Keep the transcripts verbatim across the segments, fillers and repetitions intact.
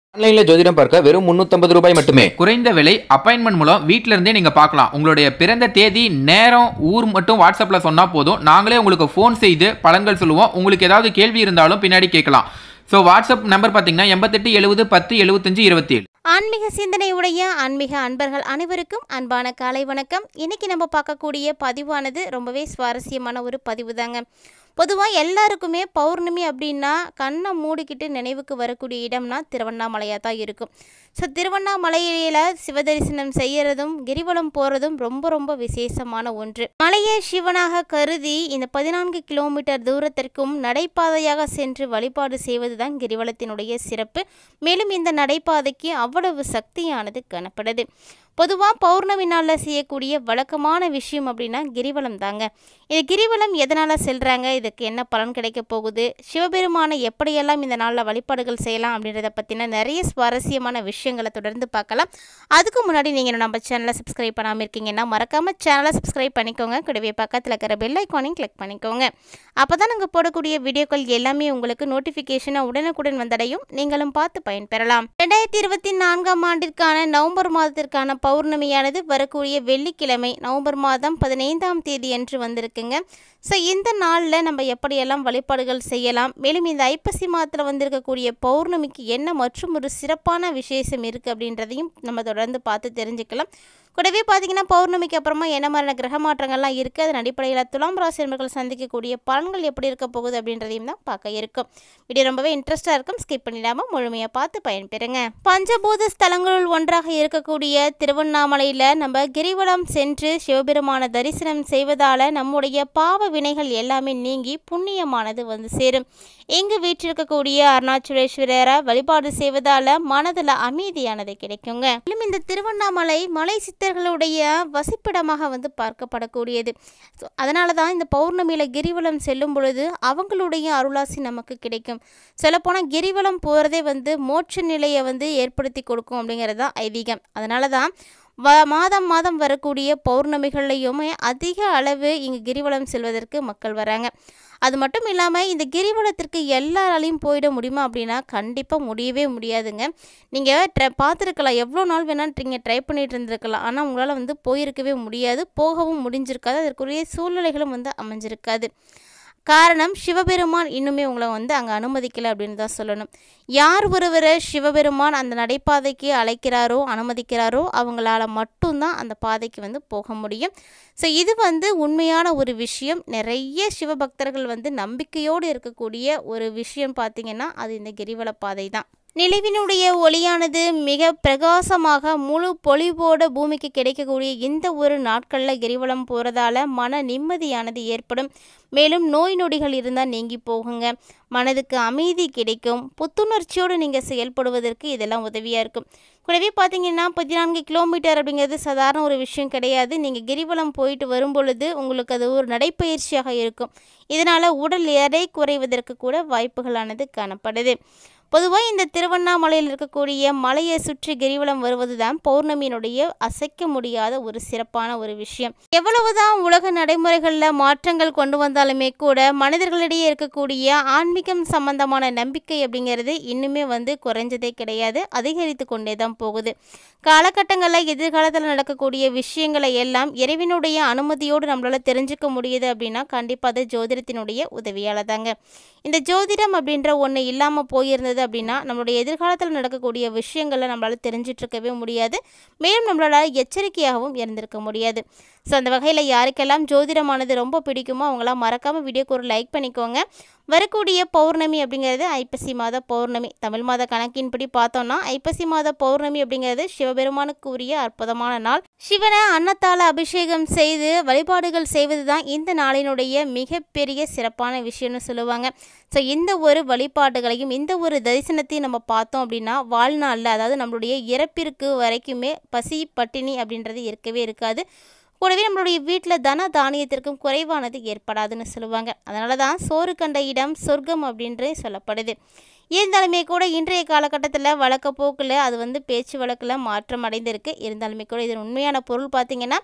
ஆன்லைன்ல ஜோதிடம் பார்க்க வெறும் முன்னூத்தி ஐம்பது ரூபாய் மட்டுமே. குறைந்த விலை அப்பாயின்மெண்ட் மூலம் வீட்ல இருந்தே நீங்க பார்க்கலாம். உங்களுடைய பிறந்த தேதி, நேரம், ஊர் மட்டும் வாட்ஸ்அப்ல சொன்னா போதும். நாங்களே உங்களுக்கு ஃபோன் செய்து பலன்கள் சொல்லுவோம். உங்களுக்கு ஏதாவது கேள்வி இருந்தாலும் பின்னாடி கேட்கலாம். ஸோ வாட்ஸ்அப் நம்பர் பார்த்தீங்கன்னா எண்பத்தெட்டு எழுபது பத்து எழுபத்தஞ்சு இருபத்தி ஏழு. ஆன்மீக சிந்தனை உடைய ஆன்மீக அன்பர்கள் அனைவருக்கும் அன்பான காலை வணக்கம். இன்னைக்கு நம்ம பார்க்கக்கூடிய பதிவானது ரொம்பவே சுவாரஸ்யமான ஒரு பதிவு தாங்க. பொதுவாக எல்லாருக்குமே பௌர்ணமி அப்படின்னா கண்ணை மூடிக்கிட்டு நினைவுக்கு வரக்கூடிய இடம்னா திருவண்ணாமலையாக தான் இருக்கும். ஸோ திருவண்ணாமலையில் சிவதரிசனம் செய்கிறதும் கிரிவலம் போகிறதும் ரொம்ப ரொம்ப விசேஷமான ஒன்று. மலையை சிவனாக கருதி இந்த பதினான்கு கிலோமீட்டர் தூரத்திற்கும் நடைபாதையாக சென்று வழிபாடு செய்வது தான் கிரிவலத்தினுடைய சிறப்பு. மேலும் இந்த நடைபாதைக்கு அவ்வளவு சக்தியானது காணப்படுது. பொதுவாக பௌர்ணமி நாளில் செய்யக்கூடிய வழக்கமான விஷயம் அப்படின்னா கிரிவலம் தாங்க. இது கிரிவலம் எதனால் செல்கிறாங்க, இதுக்கு என்ன பலன் கிடைக்க போகுது, சிவபெருமானை எப்படியெல்லாம் இந்த நாளில் வழிபாடுகள் செய்யலாம் அப்படின்றத பற்றின நிறைய சுவாரஸ்யமான விஷயங்களை தொடர்ந்து பார்க்கலாம். அதுக்கு முன்னாடி நீங்கள் நம்ம சேனலை சப்ஸ்கிரைப் பண்ணாமல் இருக்கீங்கன்னா மறக்காமல் சேனலை சப்ஸ்கிரைப் பண்ணிக்கோங்க. கூடவே பக்கத்தில் இருக்கிற பெல் ஐக்கானையும் கிளிக் பண்ணிக்கோங்க. அப்போ தான் நாங்கள் போடக்கூடிய வீடியோக்கள் எல்லாமே உங்களுக்கு நோட்டிஃபிகேஷனாக உடனுக்குடன் வந்தடையும். நீங்களும் பார்த்து பயன்பெறலாம். ரெண்டாயிரத்தி இருபத்தி நான்காம் ஆண்டிற்கான நவம்பர் மாதத்திற்கான பௌர்ணமியானது வரக்கூடிய வெள்ளிக்கிழமை நவம்பர் மாதம் பதினைந்தாம் தேதி அன்று வந்திருக்குங்க. ஸோ இந்த நாளில் நம்ம எப்படியெல்லாம் வழிபாடுகள் செய்யலாம், மேலும் இந்த ஐப்பசி மாதத்தில் வந்திருக்கக்கூடிய பௌர்ணமிக்கு என்ன மற்றும் ஒரு சிறப்பான விசேஷம் இருக்குது அப்படின்றதையும் நம்ம தொடர்ந்து பார்த்து தெரிஞ்சுக்கலாம். கூடவே பார்த்தீங்கன்னா பௌர்ணமிக்கு அப்புறமா என்ன மாதிரியான கிரக மாற்றங்கள்லாம் இருக்குது, அதன் அடிப்படையில் துலாம் ராசி நண்பர்கள் சந்திக்கக்கூடிய பலன்கள் எப்படி இருக்க போகுது அப்படின்றதையும் தான் பார்க்க இருக்கும். வீடியோ ரொம்பவே இன்ட்ரெஸ்டாக இருக்கும். ஸ்கிப் பண்ணிடாமல் முழுமையாக பார்த்து பயன்பெறுங்க. பஞ்சபூத ஸ்தலங்களுள் ஒன்றாக இருக்கக்கூடிய திருவண்ணாமலையில் நம்ம கிரிவலம் சென்று சிவபெருமான தரிசனம் செய்வதால் நம்முடைய பாவ வினைகள் எல்லாமே நீங்கி புண்ணியமானது வந்து சேரும். இங்கு வீற்றிருக்கக்கூடிய அருணாச்சலேஸ்வரரை வழிபாடு செய்வதால் மனதில் அமைதியானது கிடைக்குங்க. மேலும் இந்த திருவண்ணாமலை மலை சித்தர்களுடைய வசிப்பிடமாக வந்து பார்க்கப்படக்கூடியது. அதனால தான் இந்த பௌர்ணமியில் கிரிவலம் செல்லும் பொழுது அவங்களுடைய அருளாசி நமக்கு கிடைக்கும். சொல்லப்போனால் கிரிவலம் போகிறதே வந்து மோட்ச நிலையை வந்து ஏற்படுத்தி கொடுக்கும் அப்படிங்கிறது தான் ஐதீகம். அதனால தான் வ மாதம் மாதம் வரக்கூடிய பௌர்ணமிகள்லையுமே அதிக அளவு இங்கே கிரிவலம் செல்வதற்கு மக்கள் வராங்க. அது மட்டும் இல்லாமல் இந்த கிரிவலத்திற்கு எல்லாராலையும் போயிட முடியுமா அப்படின்னா கண்டிப்பாக முடியவே முடியாதுங்க. நீங்கள் ட்ரை பார்த்துருக்கலாம், எவ்வளோ நாள் வேணால் நீங்கள் ட்ரை பண்ணிகிட்டு இருந்திருக்கலாம். ஆனால் உங்களால் வந்து போயிருக்கவே முடியாது, போகவும் முடிஞ்சிருக்காது, அதற்குரிய சூழ்நிலைகளும் வந்து அமைஞ்சிருக்காது. காரணம் சிவபெருமான் இன்னுமே உங்களை வந்து அங்கே அனுமதிக்கலை அப்படின்னு தான் சொல்லணும். யார் ஒருவரை சிவபெருமான் அந்த நடைபாதைக்கு அழைக்கிறாரோ அனுமதிக்கிறாரோ அவங்களால மட்டும்தான் அந்த பாதைக்கு வந்து போக முடியும். ஸோ இது வந்து உண்மையான ஒரு விஷயம். நிறைய சிவபக்தர்கள் வந்து நம்பிக்கையோடு இருக்கக்கூடிய ஒரு விஷயம் பார்த்திங்கன்னா அது இந்த கிரிவல பாதை தான். நிலவினுடைய ஒளியானது மிக பிரகாசமாக முழு பொலிவோட பூமிக்கு கிடைக்கக்கூடிய இந்த ஒரு நாட்களில் கிரிவலம் போகிறதால மன நிம்மதியானது ஏற்படும். மேலும் நோய் நொடிகள் இருந்தால் நீங்கி போகுங்க. மனதுக்கு அமைதி கிடைக்கும். புத்துணர்ச்சியோடு நீங்கள் செயல்படுவதற்கு இதெல்லாம் உதவியாக இருக்கும். கூடவே பார்த்தீங்கன்னா பதினான்கு கிலோமீட்டர் அப்படிங்கிறது சாதாரண ஒரு விஷயம் கிடையாது. நீங்கள் கிரிவலம் போயிட்டு வரும் பொழுது உங்களுக்கு அது ஒரு நடைப்பயிற்சியாக இருக்கும். இதனால் உடல் எடை குறைவதற்கு கூட வாய்ப்புகளானது காணப்படுது. பொதுவாக இந்த திருவண்ணாமலையில் இருக்கக்கூடிய மலையை சுற்றி கிரிவலம் வருவது தான் பௌர்ணமியினுடைய அசைக்க முடியாத ஒரு சிறப்பான ஒரு விஷயம். எவ்வளவுதான் உலக நடைமுறைகளில் மாற்றங்கள் கொண்டு வந்தாலுமே கூட மனிதர்களிடையே இருக்கக்கூடிய ஆன்மீகம் சம்பந்தமான நம்பிக்கை அப்படிங்கிறது இன்னுமே வந்து குறைஞ்சதே கிடையாது, அதிகரித்து கொண்டே தான் போகுது. காலகட்டங்களில் எதிர்காலத்தில் நடக்கக்கூடிய விஷயங்களை எல்லாம் இறைவனுடைய அனுமதியோடு நம்மளால் தெரிஞ்சுக்க முடியுது அப்படின்னா கண்டிப்பாக அது ஜோதிடத்தினுடைய உதவியால் தாங்க. இந்த ஜோதிடம் அப்படின்ற ஒன்று இல்லாமல் போயிருந்தது அப்படின்னா நம்மளுடைய எதிர்காலத்தில் நடக்கக்கூடிய விஷயங்களை நம்மளால் தெரிஞ்சிட்டு இருக்கவே முடியாது. மேலும் நம்மளால் எச்சரிக்கையாகவும் இருந்திருக்க முடியாது. ஸோ அந்த வகையில் யாருக்கெல்லாம் ஜோதிடமானது ரொம்ப பிடிக்குமோ அவங்களாம் மறக்காமல் வீடியோக்கு ஒரு லைக் பண்ணிக்கோங்க. வரக்கூடிய பௌர்ணமி அப்படிங்கிறது ஐப்பசி மாத பௌர்ணமி. தமிழ் மாத கணக்கின்படி பார்த்தோம்னா ஐப்பசி மாத பௌர்ணமி அப்படிங்கிறது சிவபெருமானுக்கு உரிய அற்புதமான நாள். சிவனை அன்னத்தால் அபிஷேகம் செய்து வழிபாடுகள் செய்வது தான் இந்த நாளினுடைய மிகப்பெரிய சிறப்பான விஷயம்னு சொல்லுவாங்க. ஸோ இந்த ஒரு வழிபாடுகளையும் இந்த ஒரு தரிசனத்தையும் நம்ம பார்த்தோம் அப்படின்னா வாழ்நாளில், அதாவது நம்மளுடைய இறப்பிற்கு வரைக்குமே பசி பட்டினி அப்படின்றது இருக்கவே இருக்காது. கூடவே நம்மளுடைய வீட்டில் தன தானியத்திற்கும் குறைவானது ஏற்படாதுன்னு சொல்லுவாங்க. அதனால தான் சோறு கண்ட இடம் சொர்க்கம் அப்படின்றே சொல்லப்படுது. இருந்தாலுமே கூட இன்றைய காலகட்டத்தில் வழக்க போக்கில் அது வந்து பேச்சு வழக்கில் மாற்றம் அடைந்திருக்கு. இருந்தாலுமே கூட இதன் உண்மையான பொருள் பார்த்திங்கன்னா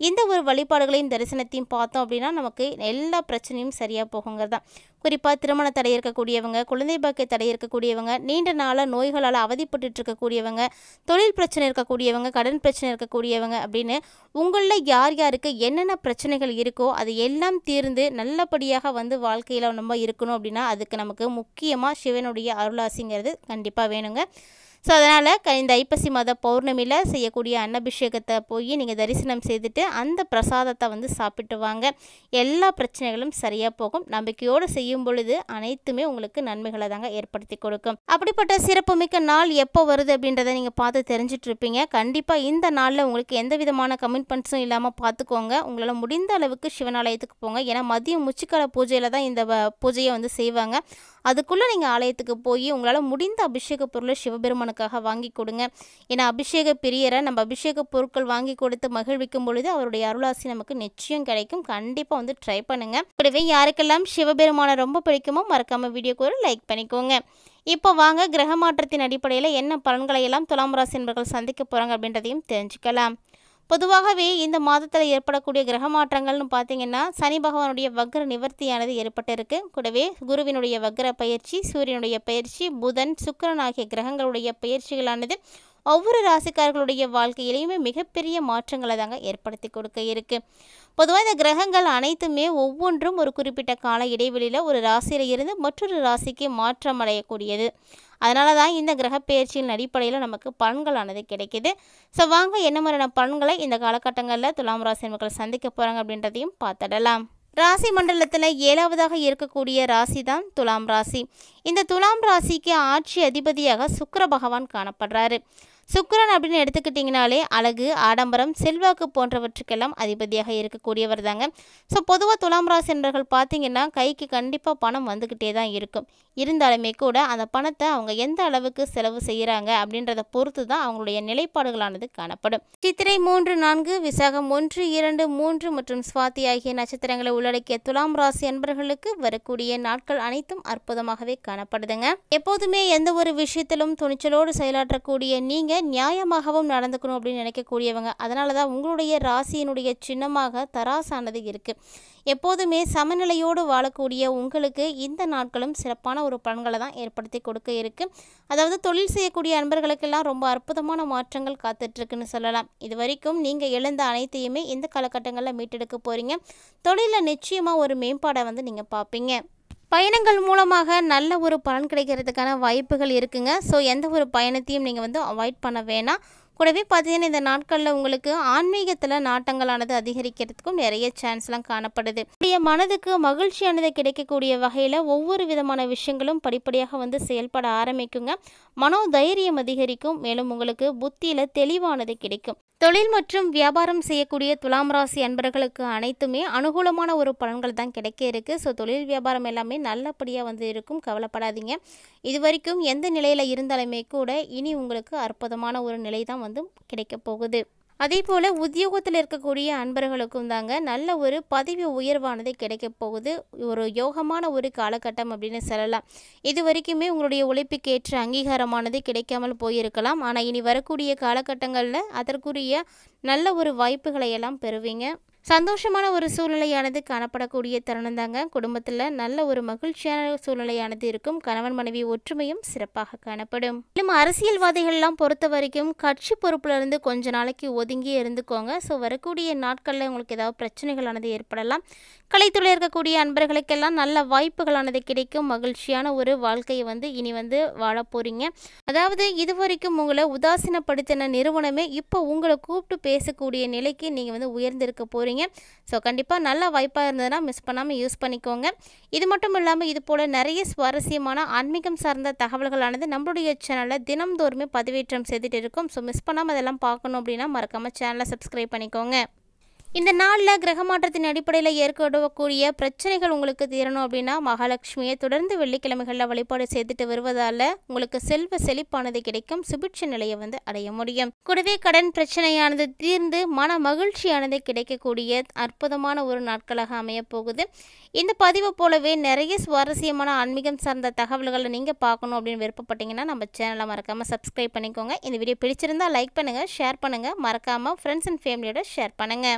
இந்த ஒரு வழிபாடுகளையும் தரிசனத்தையும் பார்த்தோம் அப்படின்னா நமக்கு எல்லா பிரச்சனையும் சரியாக போகுங்கிறது தான். குறிப்பாக திருமண தடை இருக்கக்கூடியவங்க, குழந்தை பாக்கிய தடை இருக்கக்கூடியவங்க, நீண்ட நாளாக நோய்களால் அவதிப்பட்டு இருக்கக்கூடியவங்க, தொழில் பிரச்சனை இருக்கக்கூடியவங்க, கடன் பிரச்சனை இருக்கக்கூடியவங்க அப்படின்னு உங்களில் யார் யாருக்கு என்னென்ன பிரச்சனைகள் இருக்கோ அது எல்லாம் தீர்ந்து நல்லபடியாக வந்து வாழ்க்கையில் நம்ம இருக்கணும் அப்படின்னா அதுக்கு நமக்கு முக்கியமாக சிவனுடைய அருளாசிங்கிறது கண்டிப்பாக வேணுங்க. ஸோ அதனால் க இந்த ஐப்பசி மாத பௌர்ணமியில் செய்யக்கூடிய அன்னபிஷேகத்தை போய் நீங்கள் தரிசனம் செய்துட்டு அந்த பிரசாதத்தை வந்து சாப்பிட்டு வாங்க. எல்லா பிரச்சனைகளும் சரியாக போகும். நம்பிக்கையோடு செய்யும் பொழுது அனைத்துமே உங்களுக்கு நன்மைகளை தாங்க ஏற்படுத்தி கொடுக்கும். அப்படிப்பட்ட சிறப்புமிக்க நாள் எப்போ வருது அப்படின்றத நீங்கள் பார்த்து தெரிஞ்சிட்டு இருப்பீங்க. கண்டிப்பாக இந்த நாளில் உங்களுக்கு எந்த விதமான கமிட்மெண்ட்ஸும் இல்லாமல் பார்த்துக்கோங்க. உங்களால் முடிந்த அளவுக்கு சிவனாலயத்துக்கு போங்க. ஏன்னா மதியம் முச்சிக்கால பூஜையில் தான் இந்த பூஜையை வந்து செய்வாங்க. அதுக்குள்ளே நீங்கள் ஆலயத்துக்கு போய் உங்களால் முடிந்த அபிஷேக பொருளை சிவபெருமானுக்காக வாங்கி கொடுங்க. ஏன்னா அபிஷேக பிரியரை நம்ம அபிஷேக பொருட்கள் வாங்கி கொடுத்து மகிழ்விக்கும் பொழுது அவருடைய அருளாசி நமக்கு நிச்சயம் கிடைக்கும். கண்டிப்பாக வந்து ட்ரை பண்ணுங்கள். கூடவே யாருக்கெல்லாம் சிவபெருமானை ரொம்ப பிடிக்குமோ மறக்காமல் வீடியோக்கு ஒரு லைக் பண்ணிக்கோங்க. இப்போ வாங்க கிரக மாற்றத்தின் அடிப்படையில் என்ன பலன்களை எல்லாம் துலாம் ராசி என்பவர்கள் சந்திக்க போகிறாங்க அப்படின்றதையும் தெரிஞ்சுக்கலாம். பொதுவாகவே இந்த மாதத்தில் ஏற்படக்கூடிய கிரக மாற்றங்கள்னு பார்த்தீங்கன்னா சனி பகவானுடைய வக்ர நிவர்த்தியானது ஏற்பட்டிருக்கு. கூடவே குருவினுடைய வக்ர பயிற்சி, சூரியனுடைய பயிற்சி, புதன், சுக்கிரன் ஆகிய கிரகங்களுடைய பயிற்சிகளானது ஒவ்வொரு ராசிக்காரர்களுடைய வாழ்க்கையிலையுமே மிகப்பெரிய மாற்றங்களை தாங்க ஏற்படுத்தி கொடுக்க இருக்குது. பொதுவாக இந்த கிரகங்கள் அனைத்துமே ஒவ்வொன்றும் ஒரு குறிப்பிட்ட கால இடைவெளியில் ஒரு ராசியில் இருந்து மற்றொரு ராசிக்கு மாற்றம் அடையக்கூடியது. அதனால தான் இந்த கிரக பயிற்சியின் அடிப்படையில் நமக்கு பலன்களானது கிடைக்கிது. ஸோ வாங்க என்ன மாதிரியான பலன்களை இந்த காலகட்டங்களில் துலாம் ராசி மக்கள் சந்திக்க போகிறாங்க அப்படின்றதையும் பார்த்துடலாம். ராசி மண்டலத்தில் ஏழாவதாக இருக்கக்கூடிய ராசி தான் துலாம் ராசி. இந்த துலாம் ராசிக்கு ஆட்சி அதிபதியாக சுக்கிர பகவான் காணப்படுறாரு. சுக்கிரன் அப்படின்னு எடுத்துக்கிட்டிங்கனாலே அழகு, ஆடம்பரம், செல்வாக்கு போன்றவற்றுக்கெல்லாம் அதிபதியாக இருக்கக்கூடியவர் தாங்க. ஸோ பொதுவாக துலாம் ராசி என்பவர்கள் பார்த்திங்கன்னா கைக்கு கண்டிப்பாக பணம் வந்துக்கிட்டே தான் இருக்கும். இருந்தாலுமே கூட அந்த பணத்தை அவங்க எந்த அளவுக்கு செலவு செய்கிறாங்க அப்படின்றத பொறுத்து தான் அவங்களுடைய நிலைப்பாடுகளானது காணப்படும். சித்திரை மூன்று, நான்கு, விசாகம் ஒன்று, இரண்டு, மூன்று மற்றும் சுவாதி ஆகிய நட்சத்திரங்களை உள்ளடக்கிய துலாம் ராசி அன்பர்களுக்கு வரக்கூடிய நாட்கள் அனைத்தும் அற்புதமாகவே காணப்படுதுங்க. எப்போதுமே எந்த ஒரு விஷயத்திலும் துணிச்சலோடு செயலாற்றக்கூடிய நீங்கள் நியாயமாகவும் நடந்துக்கணும் அப்படின்னு நினைக்கக்கூடியவங்க. அதனால தான் உங்களுடைய ராசியினுடைய சின்னமாக தராசானது இருக்குது. எப்போதுமே சமநிலையோடு வாழக்கூடிய உங்களுக்கு இந்த நாட்களும் சிறப்பான ஒரு பலன்களை தான் ஏற்படுத்தி கொடுக்க இருக்குது. அதாவது தொழில் செய்யக்கூடிய அன்பர்களுக்கெல்லாம் ரொம்ப அற்புதமான மாற்றங்கள் காத்துட்ருக்குன்னு சொல்லலாம். இது வரைக்கும் நீங்கள் எழுந்த அனைத்தையுமே இந்த காலகட்டங்களில் மீட்டெடுக்க போகிறீங்க. தொழிலில் நிச்சயமாக ஒரு மேம்பாடை வந்து நீங்கள் பார்ப்பீங்க. பயணங்கள் மூலமாக நல்ல ஒரு பலன் கிடைக்கிறதுக்கான வாய்ப்புகள் இருக்குங்க. ஸோ எந்த ஒரு பயணத்தையும் நீங்கள் வந்து அவாய்ட் பண்ண வேணாம். கூடவே பார்த்தீங்கன்னா இந்த நாட்களில் உங்களுக்கு ஆன்மீகத்தில் நாட்டங்களானது அதிகரிக்கிறதுக்கும் நிறைய சான்ஸ்லாம் காணப்படுது. உடைய மனதுக்கு மகிழ்ச்சியானது கிடைக்கக்கூடிய வகையில் ஒவ்வொரு விதமான விஷயங்களும் படிப்படியாக வந்து செயல்பட ஆரம்பிக்குங்க. மனோதைரியம் அதிகரிக்கும். மேலும் உங்களுக்கு புத்தியில் தெளிவானது கிடைக்கும். தொழில் மற்றும் வியாபாரம் செய்யக்கூடிய துலாம் ராசி அன்பர்களுக்கு அனைத்துமே அனுகூலமான ஒரு பலன்கள் தான் கிடைக்க இருக்குது. ஸோ தொழில் வியாபாரம் எல்லாமே நல்லபடியாக வந்து இருக்கும். கவலைப்படாதீங்க. இது வரைக்கும் எந்த நிலையில் இருந்தாலுமே கூட இனி உங்களுக்கு அற்புதமான ஒரு நிலை தான் வந்து கிடைக்க போகுது. அதே போல் உத்தியோகத்தில் இருக்கக்கூடிய அன்பர்களுக்கும் தாங்க நல்ல ஒரு பதவி உயர்வானது கிடைக்க போகுது. ஒரு யோகமான ஒரு காலகட்டம் அப்படின்னு சொல்லலாம். இது வரைக்குமே உங்களுடைய உழைப்புக்கேற்ற அங்கீகாரமானது கிடைக்காமல் போயிருக்கலாம். ஆனால் இனி வரக்கூடிய காலகட்டங்களில் அதற்குரிய நல்ல ஒரு வாய்ப்புகளை எல்லாம் பெறுவீங்க. சந்தோஷமான ஒரு சூழ்நிலையானது காணப்படக்கூடிய தருணம் தாங்க. குடும்பத்தில் நல்ல ஒரு மகிழ்ச்சியான சூழ்நிலையானது இருக்கும். கணவன் மனைவி ஒற்றுமையும் சிறப்பாக காணப்படும். மேலும் அரசியல்வாதிகள்லாம் பொறுத்த வரைக்கும் கட்சி பொறுப்பிலிருந்து கொஞ்ச நாளைக்கு ஒதுங்கி இருந்துக்கோங்க. ஸோ வரக்கூடிய நாட்களில் உங்களுக்கு ஏதாவது பிரச்சனைகளானது ஏற்படலாம். கலைத்துறையில் இருக்கக்கூடிய அன்பர்களுக்கெல்லாம் நல்ல வாய்ப்புகளானது கிடைக்கும். மகிழ்ச்சியான ஒரு வாழ்க்கையை வந்து இனி வந்து வாழ போகிறீங்க. அதாவது இது வரைக்கும் உங்களை உதாசீனப்படுத்தின நிறுவனமே இப்போ உங்களை கூப்பிட்டு பேசக்கூடிய நிலைக்கு நீங்கள் வந்து உயர்ந்திருக்க போகிறீங்க. ஸோ கண்டிப்பாக நல்ல வாய்ப்பாக இருந்ததுன்னா மிஸ் பண்ணாமல் யூஸ் பண்ணிக்கோங்க. இது மட்டும் இல்லாமல் இது போல் நிறைய சுவாரஸ்யமான ஆன்மீகம் சார்ந்த தகவல்களானது நம்மளுடைய சேனலில் தினம்தோறுமே பதிவேற்றம் செய்துட்டு இருக்கும். ஸோ மிஸ் பண்ணாமல் அதெல்லாம் பார்க்கணும் அப்படின்னா மறக்காமல் சேனலை சப்ஸ்கிரைப் பண்ணிக்கோங்க. இந்த நாளில் கிரக மாற்றத்தின் அடிப்படையில் ஏற்படக்கூடிய பிரச்சனைகள் உங்களுக்கு தீரணும் அப்படின்னா மகாலட்சுமியை தொடர்ந்து வெள்ளிக்கிழமைகளில் வழிபாடு செய்துட்டு வருவதால் உங்களுக்கு செல்வ செழிப்பானது கிடைக்கும். சுபிட்ச நிலையை வந்து அடைய முடியும். கூடவே கடன் பிரச்சனையானது தீர்ந்து மன மகிழ்ச்சியானது கிடைக்கக்கூடிய அற்புதமான ஒரு நாட்களாக அமைய போகுது. இந்த பதிவை போலவே நிறைய சுவாரஸ்யமான ஆன்மீகம் சார்ந்த தகவல்களை நீங்கள் பார்க்கணும் அப்படின்னு விருப்பப்பட்டீங்கன்னா நம்ம சேனலை மறக்காமல் சப்ஸ்கிரைப் பண்ணிக்கோங்க. இந்த வீடியோ பிடிச்சிருந்தால் லைக் பண்ணுங்கள், ஷேர் பண்ணுங்கள். மறக்காமல் ஃப்ரெண்ட்ஸ் அண்ட் ஃபேமிலியோட ஷேர் பண்ணுங்கள்.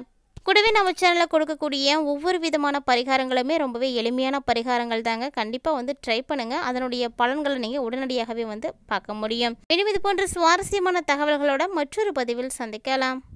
கூடவே நம்ம சேனலில் கொடுக்கக்கூடிய ஒவ்வொரு விதமான பரிகாரங்களுமே ரொம்பவே எளிமையான பரிகாரங்கள் தாங்க. கண்டிப்பாக வந்து ட்ரை பண்ணுங்கள். அதனுடைய பலன்களை நீங்கள் உடனடியாகவே வந்து பார்க்க முடியும். மேலும் இது போன்ற சுவாரஸ்யமான தகவல்களோட மற்றொரு பதிவில் சந்திக்கலாம்.